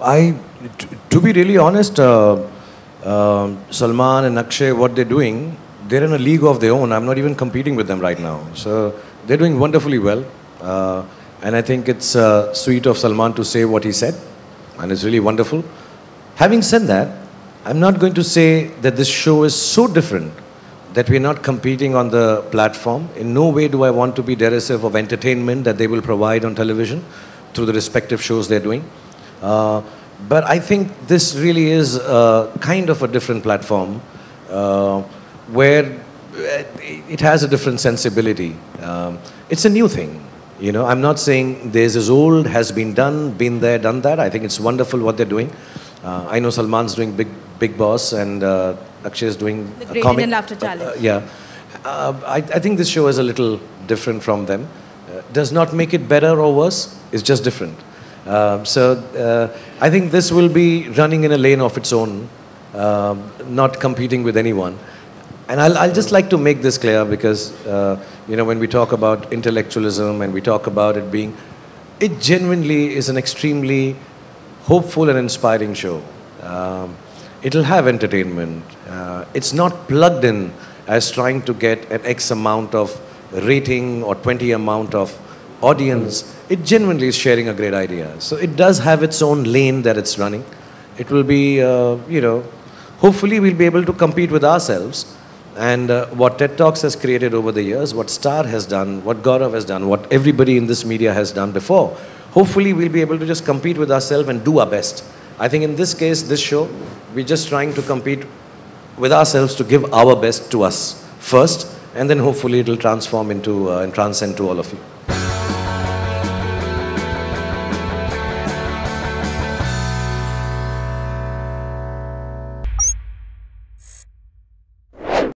To be really honest, Salman and Akshay, what they're doing, they're in a league of their own. I'm not even competing with them right now. So they're doing wonderfully well. And I think it's sweet of Salman to say what he said. And it's really wonderful. Having said that, I'm not going to say that this show is so different that we're not competing on the platform. In no way do I want to be derisive of entertainment that they will provide on television through the respective shows they're doing. But I think this really is kind of a different platform where it has a different sensibility. It's a new thing. You know, I'm not saying there's as old, has been done, been there, done that. I think it's wonderful what they're doing. I know Salman's doing Big Boss and Akshay is doing the a Great comic. Indian Laughter Challenge. Yeah. I think this show is a little different from them. Does not make it better or worse. It's just different. I think this will be running in a lane of its own, not competing with anyone. And I'll just like to make this clear because, you know, when we talk about intellectualism and we talk about it being, it genuinely is an extremely hopeful and inspiring show. It'll have entertainment. It's not plugged in as trying to get an X amount of rating or 20 amount of audience. It genuinely is sharing a great idea. So it does have its own lane that it's running. It will be, you know, hopefully we'll be able to compete with ourselves. And what TED Talks has created over the years, what Star has done, what Gaurav has done, what everybody in this media has done before, hopefully we'll be able to just compete with ourselves and do our best. I think in this case, this show, we're just trying to compete with ourselves to give our best to us first, and then hopefully it'll transform into and transcend to all of you.